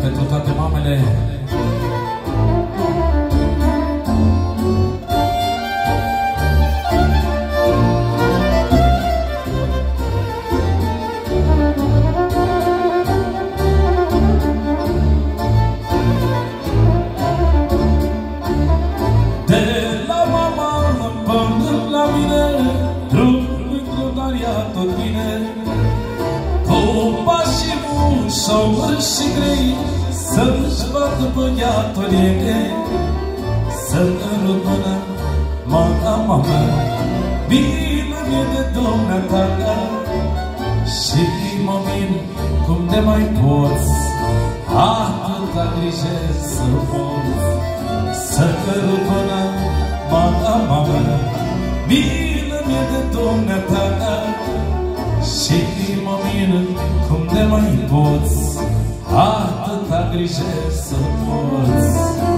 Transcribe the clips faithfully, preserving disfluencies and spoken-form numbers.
pentru toate mamele. Și grei să-și vadă băiatul ei, să-l rămână mama, mama, bine-mi de dumneata. Și mă min cum te mai poți, atâta grijă să poți, să-l rămână mama, mama, bine-mi de dumneata. Și mă min cum te mai poți, atâta grijă să poți.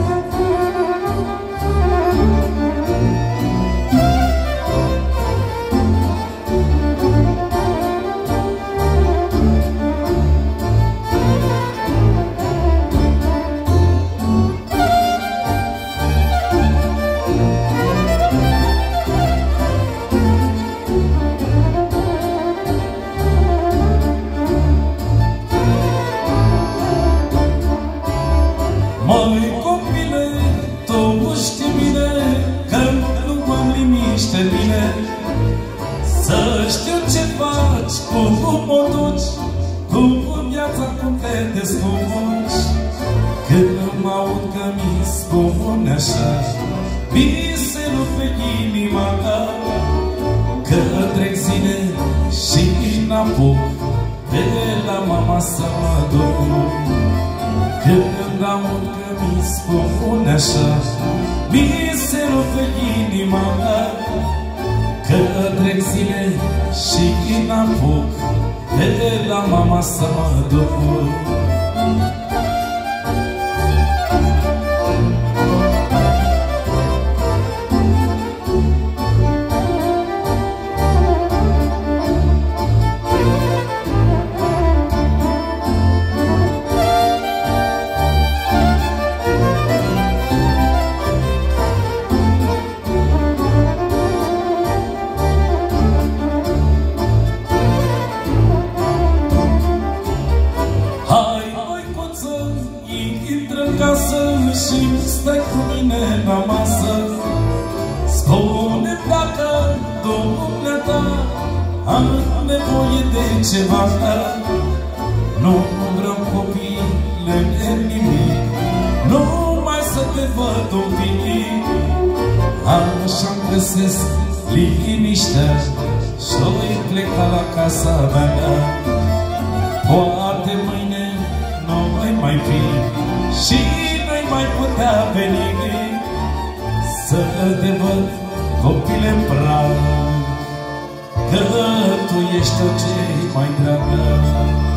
Măi copile, tu știi bine că nu mă liniște bine. Să știu ce faci, cum mă duci, cum viața, cum te descurci. Când mă aud că mi spune așa, mi se rupe inima mea, că trec zile și n-apuc de la mama să mă duc. Când aud că mi spune așa, mi se rupe inima mea, că trec zile și n-apuc de la mama să mă duc. Și stai cu mine la masă, spune-mi dacă dumneata am nevoie de ceva. Nu vreau copile nimic, numai să te văd un pic. Așa-mi găsesc liniștea și-o-i pleca la casa mea. Poate mâine nu mai fi și mai putea veni să te văd, copile-n prag, că tu ești tot ce-i mai dragă.